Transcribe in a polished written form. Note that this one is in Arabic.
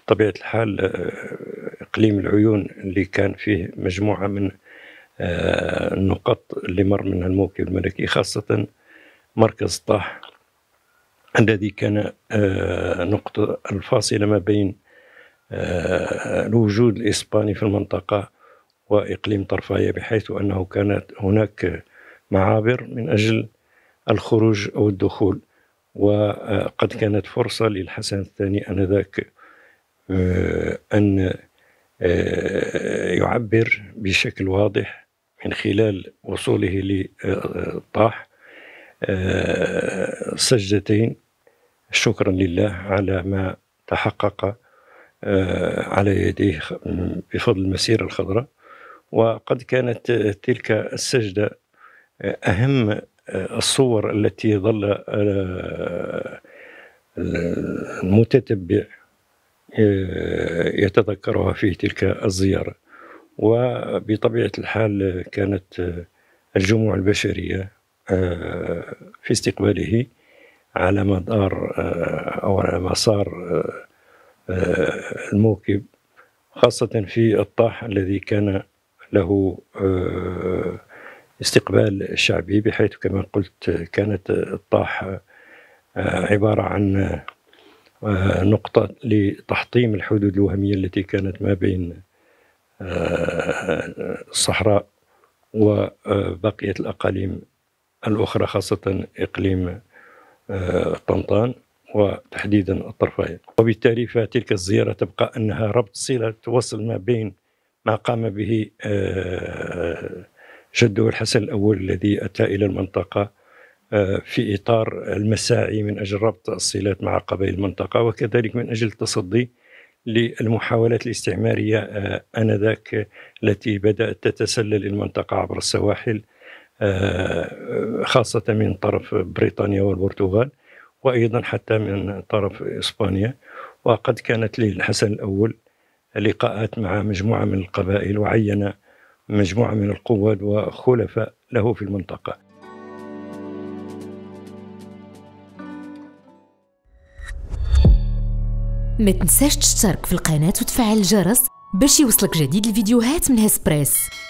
بطبيعة الحال إقليم العيون اللي كان فيه مجموعة من النقط اللي مر منها الموكب الملكي، خاصة مركز طاح الذي كان نقطة الفاصلة ما بين الوجود الإسباني في المنطقة وإقليم طرفاية، بحيث أنه كانت هناك معابر من أجل الخروج أو الدخول. وقد كانت فرصة للحسن الثاني آنذاك أن يعبر بشكل واضح من خلال وصوله لطاح سجدتين شكرا لله على ما تحقق على يديه بفضل المسيرة الخضراء. وقد كانت تلك السجدة أهم الصور التي ظل المتتبع يتذكرها في تلك الزيارة. وبطبيعة الحال كانت الجموع البشرية في استقباله على مدار أو على مسار الموكب، خاصة في الطاح الذي كان له استقبال شعبي، بحيث كما قلت كانت الطاح عبارة عن نقطة لتحطيم الحدود الوهمية التي كانت ما بين الصحراء وبقية الأقاليم الأخرى، خاصة إقليم طنطان وتحديدا الطرفاية. وبالتالي فتلك الزيارة تبقى أنها ربط صلة توصل ما بين ما قام به جده الحسن الأول الذي أتى إلى المنطقة في إطار المساعي من أجل ربط الصلات مع قبائل المنطقة، وكذلك من أجل التصدي للمحاولات الاستعمارية آنذاك التي بدأت تتسلل المنطقة عبر السواحل، خاصة من طرف بريطانيا والبرتغال، وأيضا حتى من طرف إسبانيا. وقد كانت للحسن الأول لقاءات مع مجموعة من القبائل، وعين مجموعة من القواد وخلفاء له في المنطقة. ما تنساش تشترك في القناة وتفعل الجرس باش يوصلك جديد الفيديوهات من هسبريس.